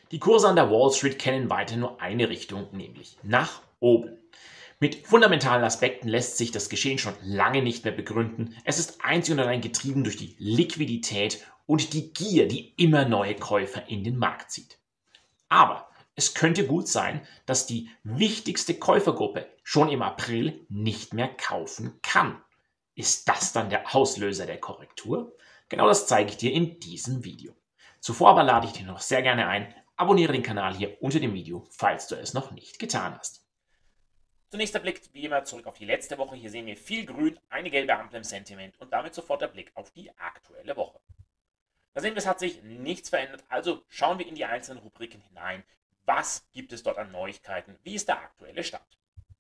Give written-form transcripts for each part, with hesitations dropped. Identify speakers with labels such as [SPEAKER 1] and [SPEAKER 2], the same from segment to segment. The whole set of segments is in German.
[SPEAKER 1] Die Kurse an der Wall Street kennen weiter nur eine Richtung, nämlich nach oben. Mit fundamentalen Aspekten lässt sich das Geschehen schon lange nicht mehr begründen. Es ist einzig und allein getrieben durch die Liquidität und die Gier, die immer neue Käufer in den Markt zieht. Aber es könnte gut sein, dass die wichtigste Käufergruppe schon im April nicht mehr kaufen kann. Ist das dann der Auslöser der Korrektur? Genau das zeige ich dir in diesem Video. Zuvor aber lade ich dich noch sehr gerne ein, abonniere den Kanal hier unter dem Video, falls du es noch nicht getan hast.
[SPEAKER 2] Zunächst der Blick wie immer zurück auf die letzte Woche. Hier sehen wir viel Grün, eine gelbe Ampel im Sentiment und damit sofort der Blick auf die aktuelle Woche. Da sehen wir, es hat sich nichts verändert, also schauen wir in die einzelnen Rubriken hinein. Was gibt es dort an Neuigkeiten? Wie ist der aktuelle Stand?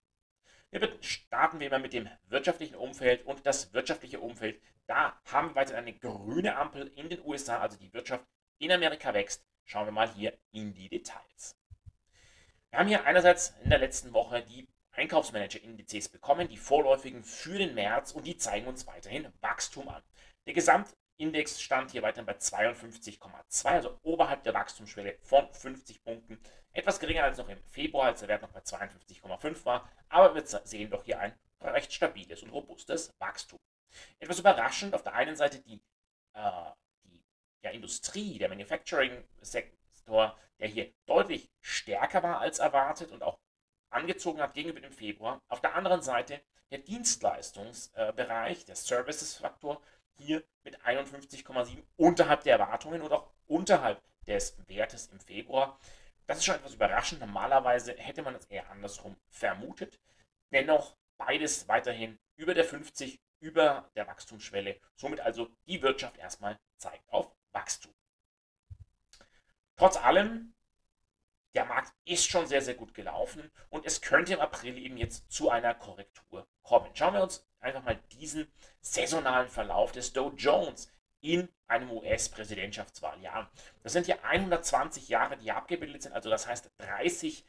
[SPEAKER 2] Starten wir mal mit dem wirtschaftlichen Umfeld und das wirtschaftliche Umfeld. Da haben wir weiter eine grüne Ampel in den USA, also die Wirtschaft in Amerika wächst. Schauen wir mal hier in die Details. Wir haben hier einerseits in der letzten Woche die Einkaufsmanager-Indizes bekommen, die vorläufigen für den März, und die zeigen uns weiterhin Wachstum an. Der Gesamtindex stand hier weiterhin bei 52,2, also oberhalb der Wachstumsschwelle von 50 Punkten. Etwas geringer als noch im Februar, als der Wert noch bei 52,5 war, aber wir sehen doch hier ein recht stabiles und robustes Wachstum. Etwas überraschend auf der einen Seite die Industrie, der Manufacturing-Sektor, der hier deutlich stärker war als erwartet und auch angezogen hat gegenüber dem Februar. Auf der anderen Seite der Dienstleistungsbereich, der Services-Faktor, hier mit 51,7 unterhalb der Erwartungen und auch unterhalb des Wertes im Februar. Das ist schon etwas überraschend. Normalerweise hätte man es eher andersrum vermutet. Dennoch beides weiterhin über der 50, über der Wachstumsschwelle. Somit also die Wirtschaft erstmal zeigt auf Wachstum. Trotz allem, der Markt ist schon sehr, sehr gut gelaufen und es könnte im April eben jetzt zu einer Korrektur kommen. Schauen wir uns einfach mal diesen saisonalen Verlauf des Dow Jones in einem US-Präsidentschaftswahljahr an. Das sind hier 120 Jahre, die hier abgebildet sind, also das heißt 30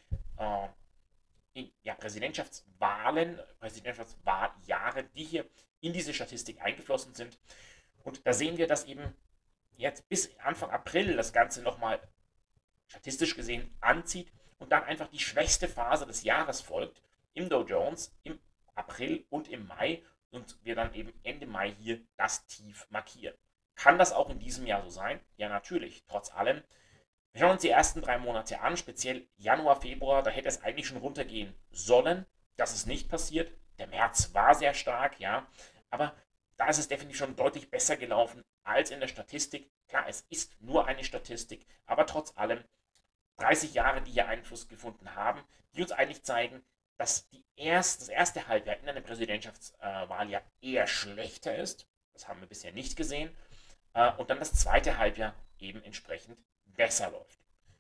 [SPEAKER 2] Präsidentschaftswahljahre, die hier in diese Statistik eingeflossen sind. Und da sehen wir, dass eben jetzt bis Anfang April das Ganze nochmal statistisch gesehen anzieht und dann einfach die schwächste Phase des Jahres folgt im Dow Jones im April und im Mai und wir dann eben Ende Mai hier das Tief markieren. Kann das auch in diesem Jahr so sein? Ja, natürlich, trotz allem. Wir schauen uns die ersten 3 Monate an, speziell Januar, Februar, da hätte es eigentlich schon runtergehen sollen. Das ist nicht passiert. Der März war sehr stark, ja, aber da ist es definitiv schon deutlich besser gelaufen als in der Statistik. Klar, es ist nur eine Statistik, aber trotz allem 30 Jahre, die hier Einfluss gefunden haben, die uns eigentlich zeigen, dass das erste Halbjahr in einem Präsidentschaftswahljahr eher schlechter ist. Das haben wir bisher nicht gesehen. Und dann das zweite Halbjahr eben entsprechend besser läuft.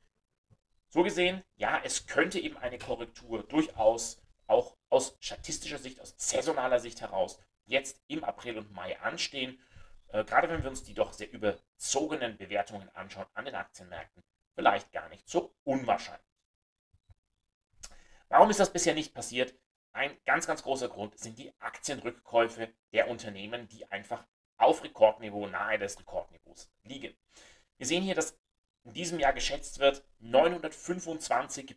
[SPEAKER 2] So gesehen, ja, es könnte eben eine Korrektur durchaus auch aus statistischer Sicht, aus saisonaler Sicht heraus jetzt im April und Mai anstehen. Gerade wenn wir uns die doch sehr überzogenen Bewertungen anschauen an den Aktienmärkten, vielleicht gar nicht so unwahrscheinlich. Warum ist das bisher nicht passiert? Ein ganz, ganz großer Grund sind die Aktienrückkäufe der Unternehmen, die einfach auf Rekordniveau, nahe des Rekordniveaus liegen. Wir sehen hier, dass in diesem Jahr geschätzt wird 925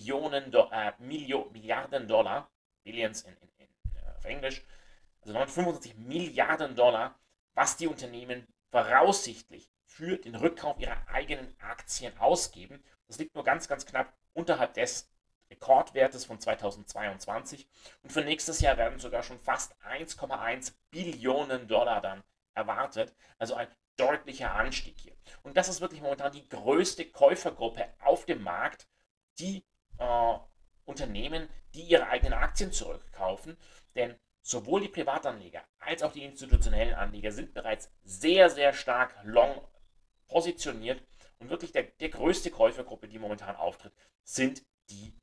[SPEAKER 2] Milliarden Dollar, Billions auf Englisch, also 925 Milliarden Dollar, was die Unternehmen voraussichtlich für den Rückkauf ihrer eigenen Aktien ausgeben. Das liegt nur ganz, ganz knapp unterhalb des Rekordwertes von 2022 und für nächstes Jahr werden sogar schon fast 1,1 Billionen Dollar dann erwartet, also ein deutlicher Anstieg hier. Und das ist wirklich momentan die größte Käufergruppe auf dem Markt, die Unternehmen, die ihre eigenen Aktien zurückkaufen, denn sowohl die Privatanleger als auch die institutionellen Anleger sind bereits sehr, sehr stark long positioniert und wirklich der größte Käufergruppe, die momentan auftritt, sind die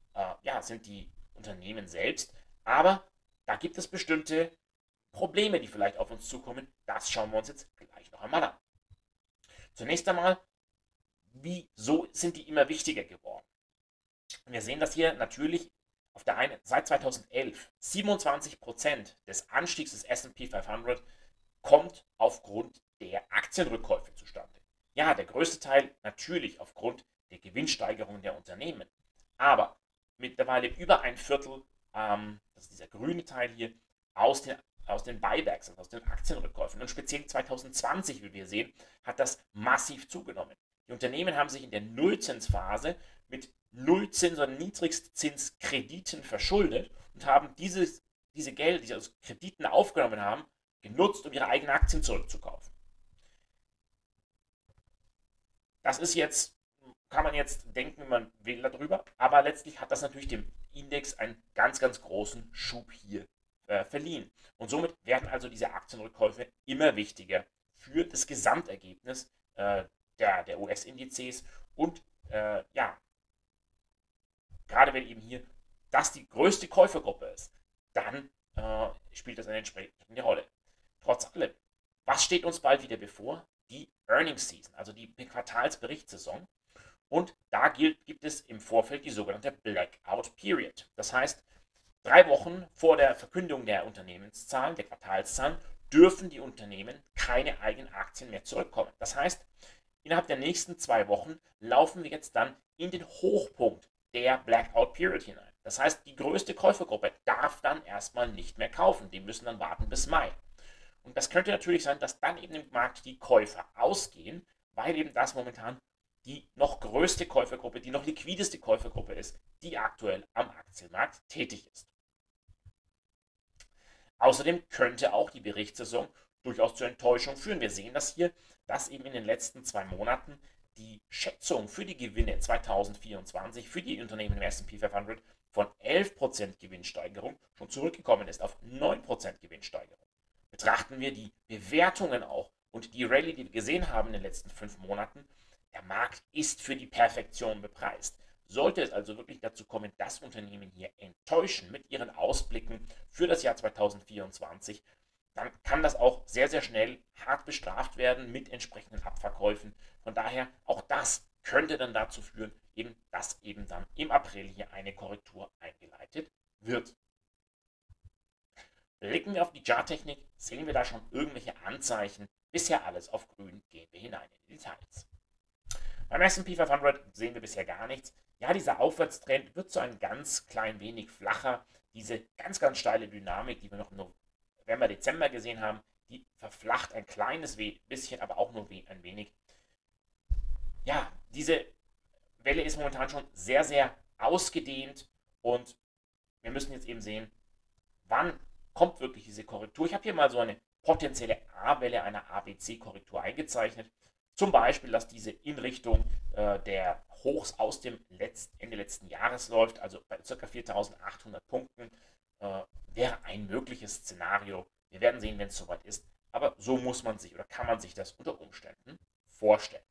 [SPEAKER 2] Unternehmen selbst. Aber da gibt es bestimmte Probleme, die vielleicht auf uns zukommen. Das schauen wir uns jetzt gleich noch einmal an. Zunächst einmal, wieso sind die immer wichtiger geworden? Wir sehen das hier natürlich auf der einen seit 2011. 27% des Anstiegs des S&P 500 kommt aufgrund der Aktienrückkäufe zustande. Ja, der größte Teil natürlich aufgrund der Gewinnsteigerungen der Unternehmen. Aber mittlerweile über ein Viertel, das ist dieser grüne Teil hier, aus den Buybacks, also aus den Aktienrückkäufen. Und speziell 2020, wie wir sehen, hat das massiv zugenommen. Die Unternehmen haben sich in der Nullzinsphase mit Nullzins- oder Niedrigzinskrediten verschuldet und haben diese Gelder, die sie aus Krediten aufgenommen haben, genutzt, um ihre eigenen Aktien zurückzukaufen. Das ist jetzt, kann man jetzt denken, man will darüber, aber letztlich hat das natürlich dem Index einen ganz, ganz großen Schub hier verliehen. Und somit werden also diese Aktienrückkäufe immer wichtiger für das Gesamtergebnis der US-Indizes und ja, gerade wenn eben hier das die größte Käufergruppe ist, dann spielt das eine entsprechende Rolle. Trotz allem, was steht uns bald wieder bevor? Die Earnings Season, also die Quartalsberichtssaison. Und da gibt es im Vorfeld die sogenannte Blackout Period. Das heißt, 3 Wochen vor der Verkündung der Unternehmenszahlen, der Quartalszahlen, dürfen die Unternehmen keine eigenen Aktien mehr zurückkommen. Das heißt, innerhalb der nächsten 2 Wochen laufen wir jetzt dann in den Hochpunkt der Blackout Period hinein. Das heißt, die größte Käufergruppe darf dann erstmal nicht mehr kaufen. Die müssen dann warten bis Mai. Und das könnte natürlich sein, dass dann eben im Markt die Käufer ausgehen, weil eben das momentan die noch größte Käufergruppe, die noch liquideste Käufergruppe ist, die aktuell am Aktienmarkt tätig ist. Außerdem könnte auch die Berichtssaison durchaus zur Enttäuschung führen. Wir sehen das hier, dass eben in den letzten 2 Monaten die Schätzung für die Gewinne 2024 für die Unternehmen im S&P 500 von 11% Gewinnsteigerung schon zurückgekommen ist auf 9% Gewinnsteigerung. Betrachten wir die Bewertungen auch und die Rallye, die wir gesehen haben in den letzten 5 Monaten, der Markt ist für die Perfektion bepreist. Sollte es also wirklich dazu kommen, dass Unternehmen hier enttäuschen mit ihren Ausblicken für das Jahr 2024, dann kann das auch sehr, sehr schnell hart bestraft werden mit entsprechenden Abverkäufen. Von daher, auch das könnte dann dazu führen, dass eben dann im April hier eine Korrektur eingeleitet wird. Blicken wir auf die Charttechnik, sehen wir da schon irgendwelche Anzeichen. Bisher alles auf grün, gehen wir hinein in die Details. Beim S&P 500 sehen wir bisher gar nichts. Ja, dieser Aufwärtstrend wird so ein ganz klein wenig flacher. Diese ganz, ganz steile Dynamik, die wir noch im November, Dezember gesehen haben, die verflacht ein kleines bisschen, aber auch nur ein wenig. Ja, diese Welle ist momentan schon sehr, sehr ausgedehnt und wir müssen jetzt eben sehen, wann kommt wirklich diese Korrektur. Ich habe hier mal so eine potenzielle A-Welle einer ABC-Korrektur eingezeichnet. Zum Beispiel, dass diese in Richtung der Hochs aus dem Ende letzten Jahres läuft, also bei ca. 4.800 Punkten, wäre ein mögliches Szenario. Wir werden sehen, wenn es soweit ist. Aber so muss man sich oder kann man sich das unter Umständen vorstellen.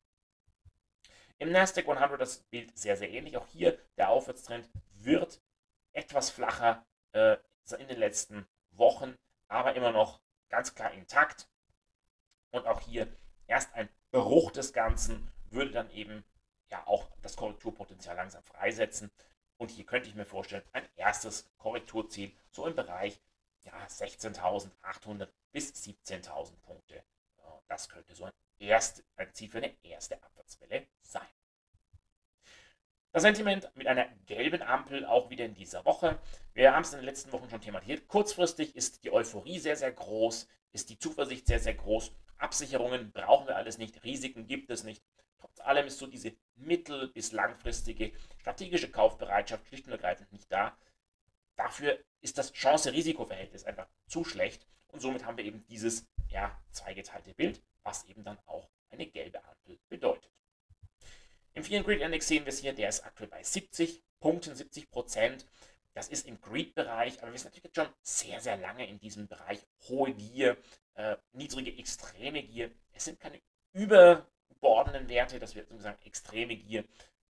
[SPEAKER 2] Im Nasdaq 100 das Bild sehr, sehr ähnlich. Auch hier der Aufwärtstrend wird etwas flacher in den letzten Wochen, aber immer noch ganz klar intakt. Und auch hier erst ein Bruch des Ganzen würde dann eben ja auch das Korrekturpotenzial langsam freisetzen. Und hier könnte ich mir vorstellen, ein erstes Korrekturziel so im Bereich ja, 16.800 bis 17.000 Punkte. Das könnte so ein Ziel für eine erste Abwärtswelle sein. Das Sentiment mit einer gelben Ampel auch wieder in dieser Woche. Wir haben es in den letzten Wochen schon thematisiert. Kurzfristig ist die Euphorie sehr, sehr groß, ist die Zuversicht sehr, sehr groß. Absicherungen brauchen wir alles nicht, Risiken gibt es nicht. Trotz allem ist so diese mittel- bis langfristige strategische Kaufbereitschaft schlicht und ergreifend nicht da. Dafür ist das Chance-Risiko-Verhältnis einfach zu schlecht und somit haben wir eben dieses ja, zweigeteilte Bild, was eben dann auch eine gelbe Ampel bedeutet. Im Fear and Greed Index sehen wir es hier, der ist aktuell bei 70 Punkten, 70%. Das ist im Greed-Bereich, aber wir sind natürlich jetzt schon sehr, sehr lange in diesem Bereich. Hohe Gier, niedrige, extreme Gier. Es sind keine überbordenden Werte, dass wir sagen, extreme Gier,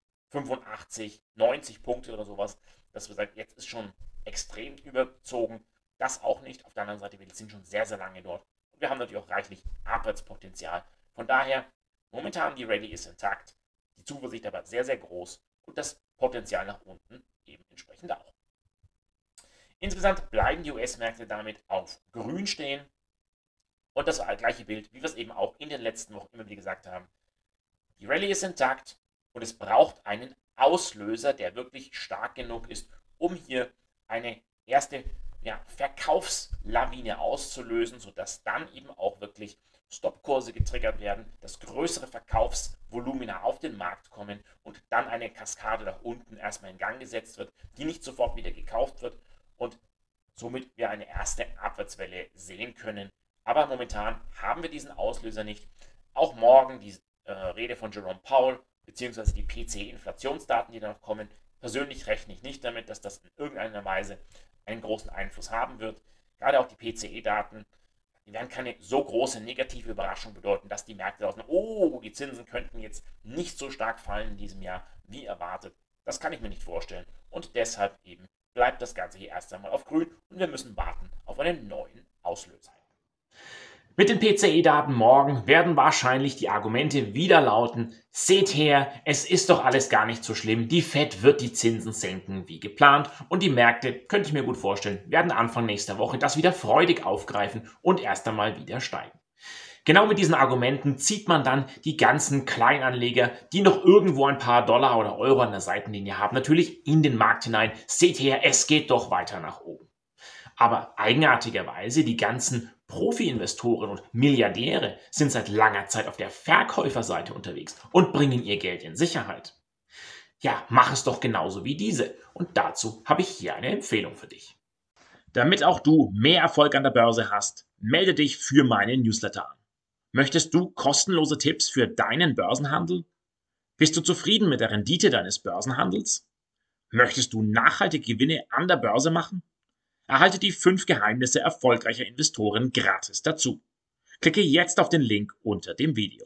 [SPEAKER 2] 85, 90 Punkte oder sowas, dass wir sagen, jetzt ist schon extrem überzogen. Das auch nicht. Auf der anderen Seite, wir sind schon sehr, sehr lange dort. Und wir haben natürlich auch reichlich Abwärtspotenzial. Von daher, momentan die Rallye ist intakt. Die Zuversicht aber sehr, sehr groß und das Potenzial nach unten eben entsprechend auch. Insgesamt bleiben die US-Märkte damit auf grün stehen und das gleiche Bild, wie wir es eben auch in den letzten Wochen immer wieder gesagt haben. Die Rallye ist intakt, Und es braucht einen Auslöser, der wirklich stark genug ist, um hier eine erste Verkaufslawine auszulösen, sodass dann eben auch wirklich Stopkurse getriggert werden, dass größere Verkaufsvolumina auf den Markt kommen und dann eine Kaskade nach unten erstmal in Gang gesetzt wird, die nicht sofort wieder gekauft wird und somit wir eine erste Abwärtswelle sehen können. Aber momentan haben wir diesen Auslöser nicht. Auch morgen die Rede von Jerome Powell bzw. die PCE-Inflationsdaten, die da noch kommen. Persönlich rechne ich nicht damit, dass das in irgendeiner Weise einen großen Einfluss haben wird. Gerade auch die PCE-Daten, die werden keine so große negative Überraschung bedeuten, dass die Märkte sagen, oh, die Zinsen könnten jetzt nicht so stark fallen in diesem Jahr, wie erwartet. Das kann ich mir nicht vorstellen. Und deshalb eben bleibt das Ganze hier erst einmal auf grün und wir müssen warten auf einen neuen Auslöser.
[SPEAKER 1] Mit den PCE-Daten morgen werden wahrscheinlich die Argumente wieder lauten, seht her, es ist doch alles gar nicht so schlimm, die Fed wird die Zinsen senken wie geplant und die Märkte, könnte ich mir gut vorstellen, werden Anfang nächster Woche das wieder freudig aufgreifen und erst einmal wieder steigen. Genau mit diesen Argumenten zieht man dann die ganzen Kleinanleger, die noch irgendwo ein paar Dollar oder Euro an der Seitenlinie haben, natürlich in den Markt hinein. Seht her, es geht doch weiter nach oben. Aber eigenartigerweise die ganzen Profi-Investoren und Milliardäre sind seit langer Zeit auf der Verkäuferseite unterwegs und bringen ihr Geld in Sicherheit. Ja, mach es doch genauso wie diese. Und dazu habe ich hier eine Empfehlung für dich. Damit auch du mehr Erfolg an der Börse hast, melde dich für meinen Newsletter an. Möchtest du kostenlose Tipps für deinen Börsenhandel? Bist du zufrieden mit der Rendite deines Börsenhandels? Möchtest du nachhaltige Gewinne an der Börse machen? Erhalte die 5 Geheimnisse erfolgreicher Investoren gratis dazu. Klicke jetzt auf den Link unter dem Video.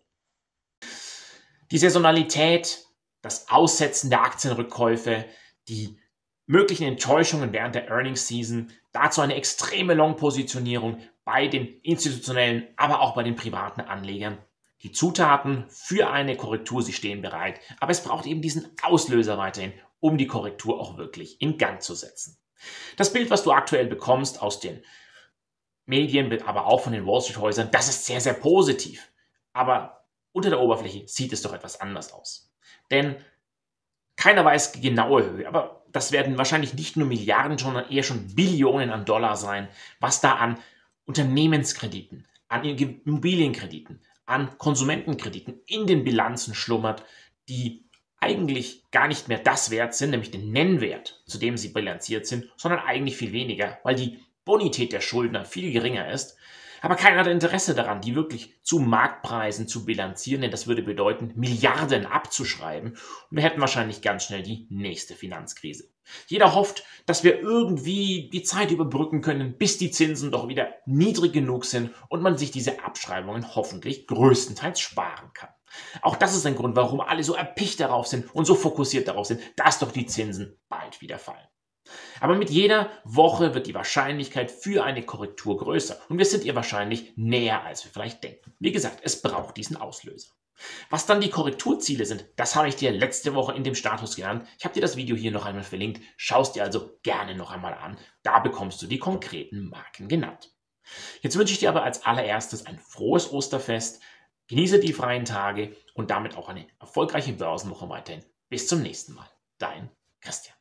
[SPEAKER 1] Die Saisonalität, das Aussetzen der Aktienrückkäufe, die möglichen Enttäuschungen während der Earnings Season, dazu eine extreme Long-Positionierung bei den institutionellen, aber auch bei den privaten Anlegern. Die Zutaten für eine Korrektur, sie stehen bereit, aber es braucht eben diesen Auslöser weiterhin, um die Korrektur auch wirklich in Gang zu setzen. Das Bild, was du aktuell bekommst aus den Medien, aber auch von den Wall Street Häusern, das ist sehr, sehr positiv. Aber unter der Oberfläche sieht es doch etwas anders aus. Denn keiner weiß die genaue Höhe, aber das werden wahrscheinlich nicht nur Milliarden, sondern eher schon Billionen an Dollar sein, was da an Unternehmenskrediten, an Immobilienkrediten, an Konsumentenkrediten in den Bilanzen schlummert, die eigentlich gar nicht mehr das wert sind, nämlich den Nennwert, zu dem sie bilanziert sind, sondern eigentlich viel weniger, weil die Bonität der Schuldner viel geringer ist. Aber keiner hat Interesse daran, die wirklich zu Marktpreisen zu bilanzieren, denn das würde bedeuten, Milliarden abzuschreiben und wir hätten wahrscheinlich ganz schnell die nächste Finanzkrise. Jeder hofft, dass wir irgendwie die Zeit überbrücken können, bis die Zinsen doch wieder niedrig genug sind und man sich diese Abschreibungen hoffentlich größtenteils sparen kann. Auch das ist ein Grund, warum alle so erpicht darauf sind und so fokussiert darauf sind, dass doch die Zinsen bald wieder fallen. Aber mit jeder Woche wird die Wahrscheinlichkeit für eine Korrektur größer und wir sind ihr wahrscheinlich näher, als wir vielleicht denken. Wie gesagt, es braucht diesen Auslöser. Was dann die Korrekturziele sind, das habe ich dir letzte Woche in dem Status genannt. Ich habe dir das Video hier noch einmal verlinkt. Schau es dir also gerne noch einmal an. Da bekommst du die konkreten Marken genannt. Jetzt wünsche ich dir aber als allererstes ein frohes Osterfest. Genieße die freien Tage und damit auch eine erfolgreiche Börsenwoche weiterhin. Bis zum nächsten Mal. Dein Christian.